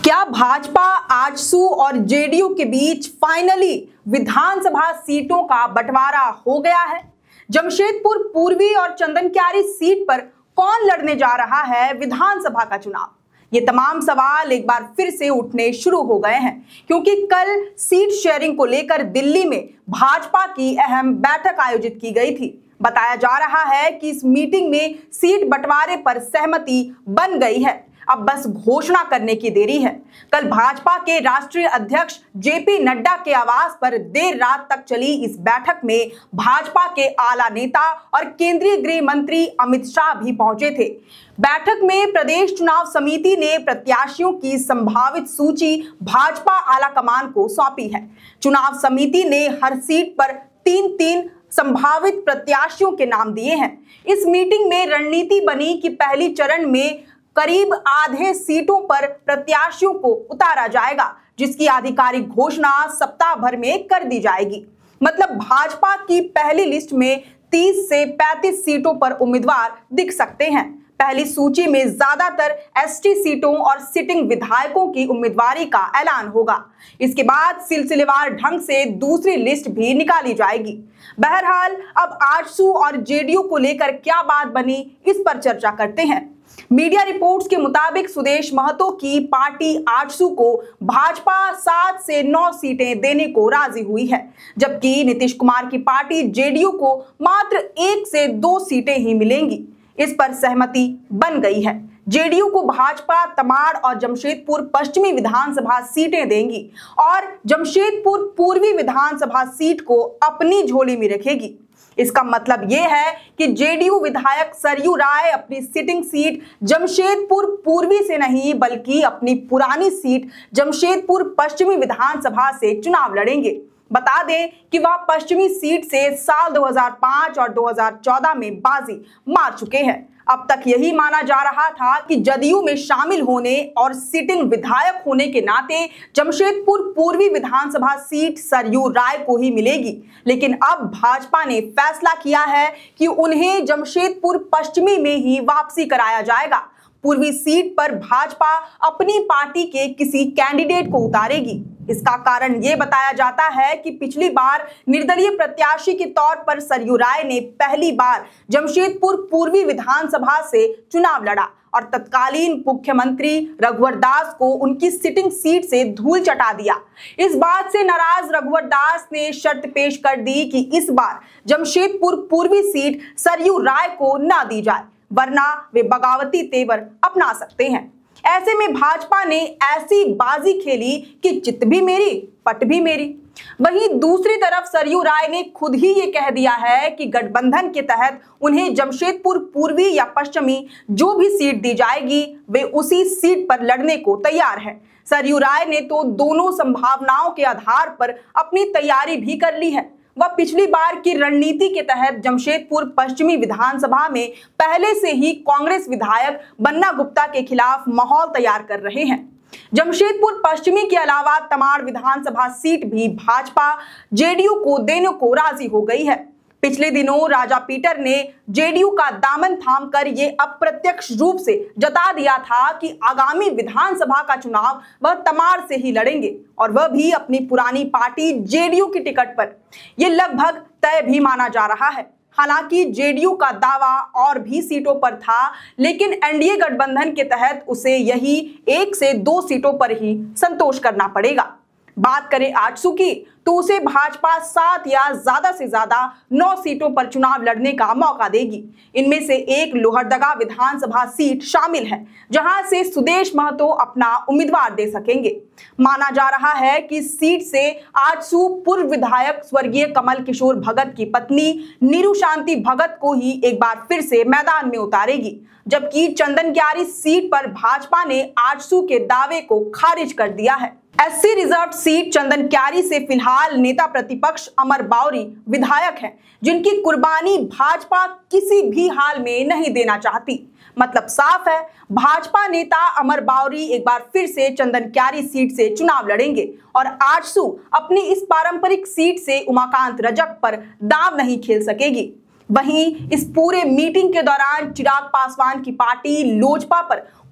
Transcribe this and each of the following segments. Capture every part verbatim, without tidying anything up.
क्या भाजपा, आजसू और जेडीयू के बीच फाइनली विधानसभा सीटों का बंटवारा हो गया है? जमशेदपुर पूर्वी और चंदनक्यारी सीट पर कौन लड़ने जा रहा है विधानसभा का चुनाव? ये तमाम सवाल एक बार फिर से उठने शुरू हो गए हैं, क्योंकि कल सीट शेयरिंग को लेकर दिल्ली में भाजपा की अहम बैठक आयोजित की गई थी। बताया जा रहा है कि इस मीटिंग में सीट बंटवारे पर सहमति बन गई है, अब बस घोषणा करने की देरी है। कल भाजपा के राष्ट्रीय अध्यक्ष जेपी नड्डा के आवास पर देर रात तक चली इस बैठक में भाजपा के आला नेता और केंद्रीय गृह मंत्री अमित शाह भी पहुंचे थे। बैठक में प्रदेश चुनाव समिति ने प्रत्याशियों की संभावित सूची भाजपा आला कमान को सौंपी है। चुनाव समिति ने हर सीट पर तीन तीन संभावित प्रत्याशियों के नाम दिए हैं। इस मीटिंग में रणनीति बनी कि पहली चरण में करीब आधे सीटों पर प्रत्याशियों को उतारा जाएगा, जिसकी आधिकारिक घोषणा सप्ताह भर में कर दी जाएगी। मतलब भाजपा की पहली लिस्ट में तीस से पैंतीस सीटों पर उम्मीदवार दिख सकते हैं। पहली सूची में ज्यादातर एसटी सीटों और सिटिंग विधायकों की उम्मीदवारी का ऐलान होगा। इसके बाद सिलसिलेवार ढंग से दूसरी लिस्ट भी निकाली जाएगी। बहरहाल अब आजसू और जेडीयू को लेकर क्या बात बनी, इस पर चर्चा करते हैं। मीडिया रिपोर्ट्स के मुताबिक सुदेश महतो की पार्टी आजसू को भाजपा सात से नौ सीटें देने को राजी हुई है, जबकि नीतीश कुमार की पार्टी जेडीयू को मात्र एक से दो सीटें ही मिलेंगी। इस पर सहमति बन गई है। जेडीयू को भाजपा तमाड़ और जमशेदपुर पश्चिमी विधानसभा सीटें देंगी और जमशेदपुर पूर्वी विधानसभा सीट को अपनी झोली में रखेगी। इसका मतलब यह है कि जेडीयू विधायक सरयू राय अपनी सिटिंग सीट जमशेदपुर पूर्वी से नहीं, बल्कि अपनी पुरानी सीट जमशेदपुर पश्चिमी विधानसभा से चुनाव लड़ेंगे। बता दें कि वह पश्चिमी सीट से साल दो हज़ार पाँच और दो हज़ार चौदह में बाजी मार चुके हैं। अब तक यही माना जा रहा था कि जदयू में शामिल होने और सिटिंग विधायक होने के नाते जमशेदपुर पूर्वी विधानसभा सीट सरयू राय को ही मिलेगी, लेकिन अब भाजपा ने फैसला किया है कि उन्हें जमशेदपुर पश्चिमी में ही वापसी कराया जाएगा। पूर्वी सीट पर भाजपा अपनी पार्टी के किसी कैंडिडेट को उतारेगी। इसका कारण यह बताया जाता है कि पिछली बार निर्दलीय प्रत्याशी के तौर पर सरयू राय ने पहली बार जमशेदपुर पूर्वी विधानसभा से चुनाव लड़ा और तत्कालीन मुख्यमंत्री रघुवर दास को उनकी सिटिंग सीट से धूल चटा दिया। इस बात से नाराज रघुवर दास ने शर्त पेश कर दी कि इस बार जमशेदपुर पूर्वी सीट सरयू राय को न दी जाए, वरना वे बगावती तेवर अपना सकते हैं। ऐसे में भाजपा ने ऐसी बाजी खेली कि चित भी मेरी पट भी मेरी। वहीं दूसरी तरफ सरयू राय ने खुद ही ये कह दिया है कि गठबंधन के तहत उन्हें जमशेदपुर पूर्वी या पश्चिमी जो भी सीट दी जाएगी, वे उसी सीट पर लड़ने को तैयार है। सरयू राय ने तो दोनों संभावनाओं के आधार पर अपनी तैयारी भी कर ली है। वह पिछली बार की रणनीति के तहत जमशेदपुर पश्चिमी विधानसभा में पहले से ही कांग्रेस विधायक बन्ना गुप्ता के खिलाफ माहौल तैयार कर रहे हैं। जमशेदपुर पश्चिमी के अलावा तमाड़ विधानसभा सीट भी भाजपा जेडीयू को देने को राजी हो गई है। पिछले दिनों राजा पीटर ने जेडीयू का दामन थामकर ये अप्रत्यक्ष रूप से जता दिया था कि आगामी विधानसभा का चुनाव वह तमाड़ से ही लड़ेंगे, और वह भी अपनी पुरानी पार्टी जेडीयू की टिकट पर। यह लगभग तय भी माना जा रहा है। हालांकि जेडीयू का दावा और भी सीटों पर था, लेकिन एनडीए गठबंधन के तहत उसे यही एक से दो सीटों पर ही संतोष करना पड़ेगा। बात करें आजसू की, तो उसे भाजपा सात या ज्यादा से ज्यादा नौ सीटों पर चुनाव लड़ने का मौका देगी। इनमें से एक लोहरदगा विधानसभा सीट शामिल है, जहां से सुदेश महतो अपना उम्मीदवार दे सकेंगे। माना जा रहा है कि सीट से आजसू पूर्व विधायक स्वर्गीय कमल किशोर भगत की पत्नी नीरू शांति भगत को ही एक बार फिर से मैदान में उतारेगी, जबकि चंदनक्यारी सीट पर भाजपा ने आजसू के दावे को खारिज कर दिया है। एससी रिजर्व सीट चंदनक्यारी से फिलहाल नेता प्रतिपक्ष अमर बावरी विधायक हैं, जिनकी कुर्बानी भाजपा किसी भी हाल में नहीं देना चाहती। मतलब साफ है, भाजपा नेता अमर बावरी एक बार फिर से चंदनक्यारी सीट से चुनाव लड़ेंगे और आजसू अपनी इस पारंपरिक सीट से उमाकांत रजक पर दांव नहीं खेल सकेगी। वहीं इस पूरे मीटिंग के दौरान चिराग पासवान की पार्टी लोजपा पर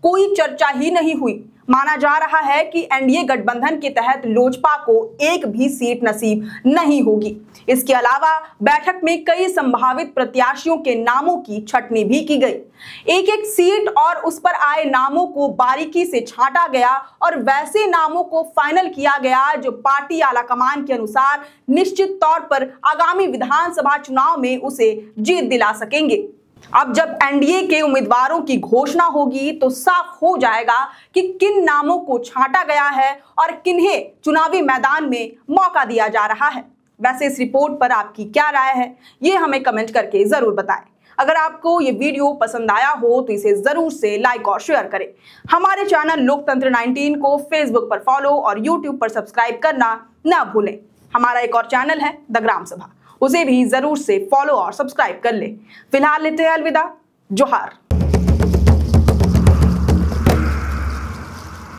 कोई चर्चा ही नहीं हुई। माना जा रहा है कि एनडीए गठबंधन के तहत लोजपा को एक भी सीट नसीब नहीं होगी। इसके अलावा बैठक में कई संभावित प्रत्याशियों के नामों की छटनी भी की गई। एक एक सीट और उस पर आए नामों को बारीकी से छांटा गया और वैसे नामों को फाइनल किया गया जो पार्टी आलाकमान के अनुसार निश्चित तौर पर आगामी विधानसभा चुनाव में उसे जीत दिला सकेंगे। अब जब एनडीए के उम्मीदवारों की घोषणा होगी तो साफ हो जाएगा कि किन नामों को छांटा गया है और किन्हें चुनावी मैदान में मौका दिया जा रहा है। वैसे इस रिपोर्ट पर आपकी क्या राय है, ये हमें कमेंट करके जरूर बताएं। अगर आपको ये वीडियो पसंद आया हो तो इसे जरूर से लाइक और शेयर करें। हमारे चैनल लोकतंत्र उन्नीस को फेसबुक पर फॉलो और यूट्यूब पर सब्सक्राइब करना ना भूलें। हमारा एक और चैनल है द ग्राम सभा, उसे भी जरूर से फॉलो और सब्सक्राइब कर ले। फिलहाल लेते हैं अलविदा, जोहार।